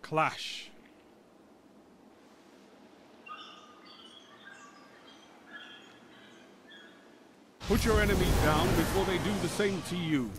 clash. Put your enemies down before they do the same to you.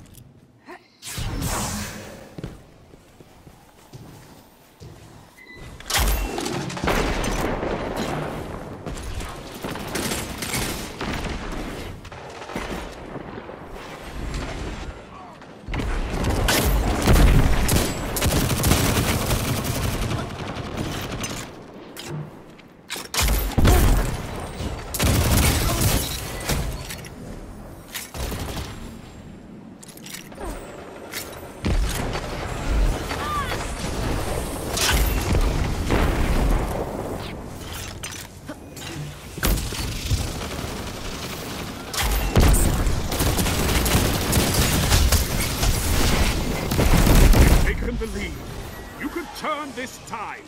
Believe you can turn this tide.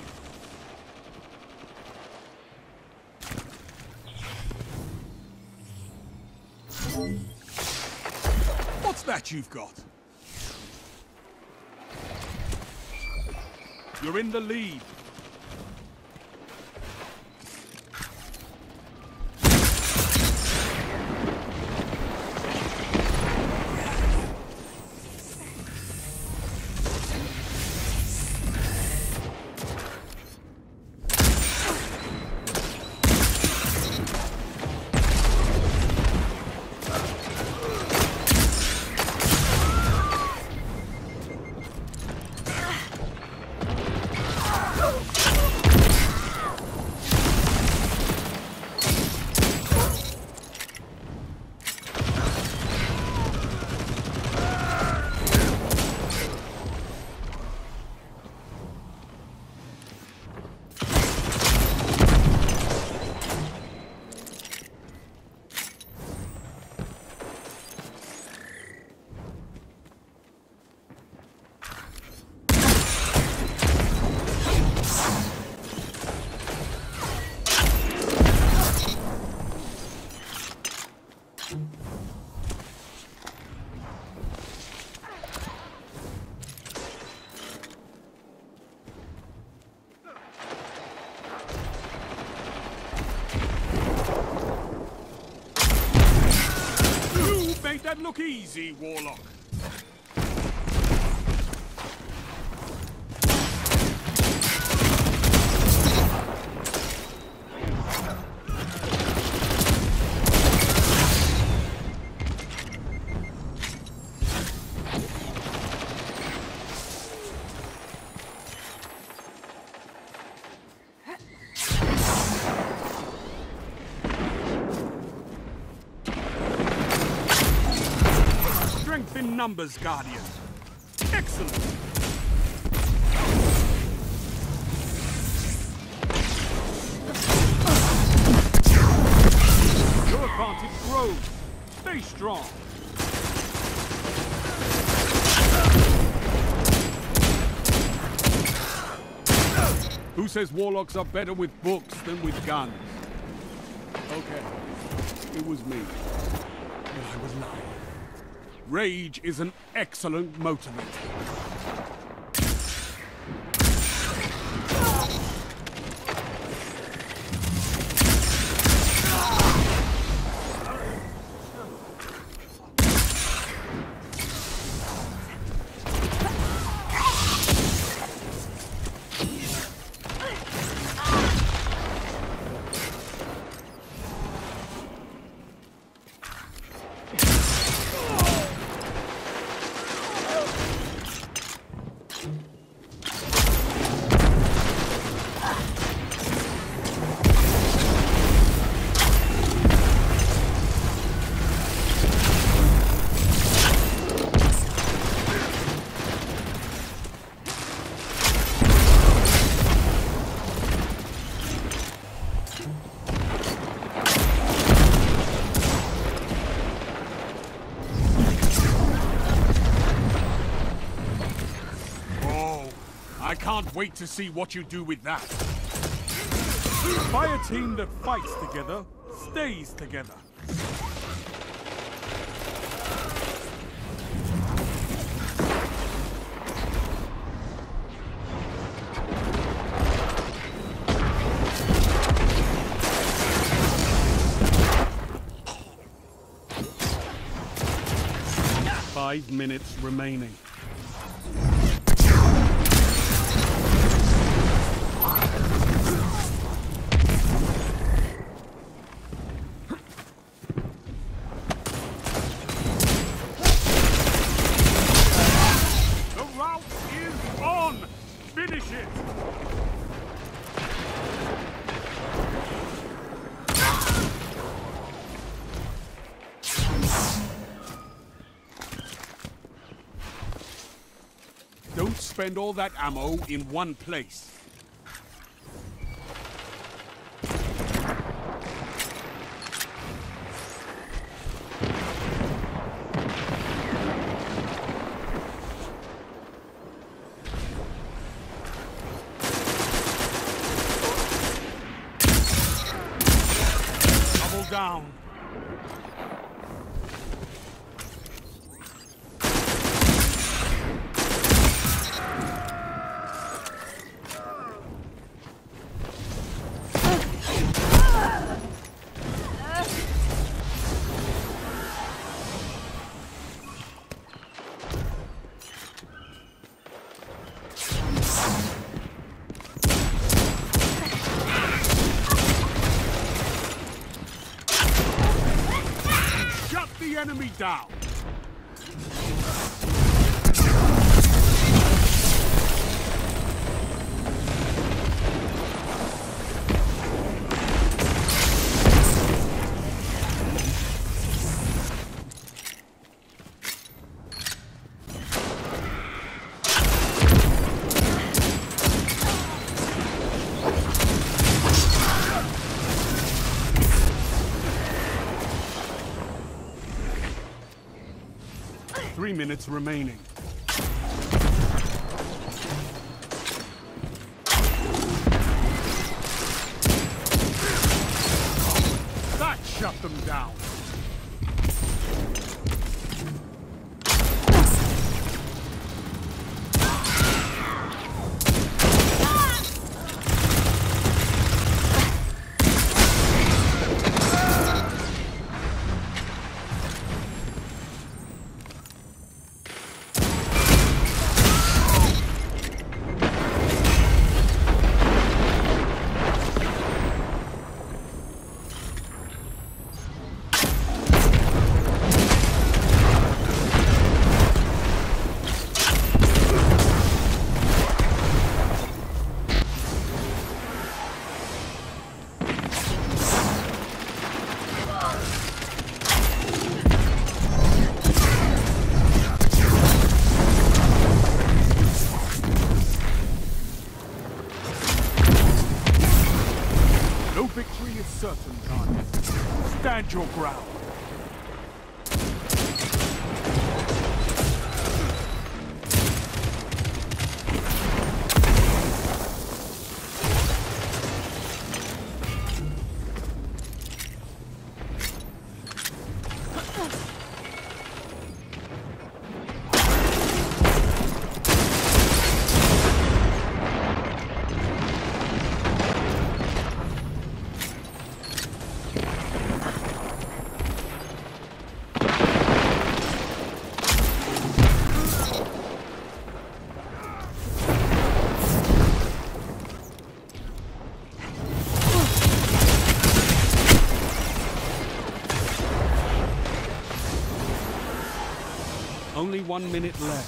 What's that you've got? You're in the lead. Made that look easy, Warlock. Strength in numbers, Guardian. Excellent. Your advantage grows. Stay strong. Who says warlocks are better with books than with guns? Okay, it was me. But I was lying. Rage is an excellent motivator. I can't wait to see what you do with that. Fire team that fights together, stays together. 5 minutes remaining. The rout is on! Finish it! Don't spend all that ammo in one place. Double down. The enemy down. Three minutes remaining. That shut them down. No victory is certain, Guardian. Stand your ground. Only 1 minute left.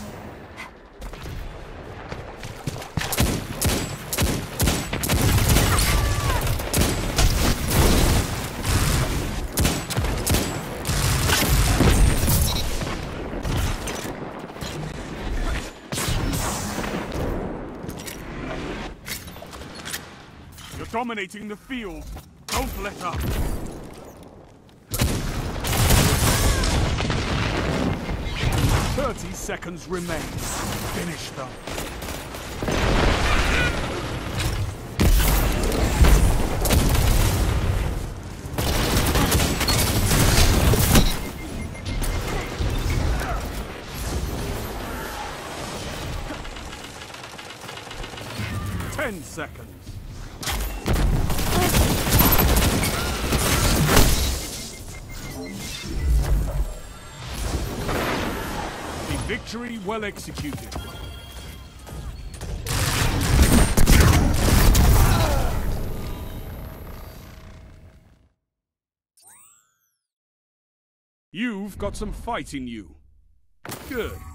You're dominating the field. Don't let up. 30 seconds remain. Finish them. Ten seconds. Victory well executed. You've got some fight in you. Good.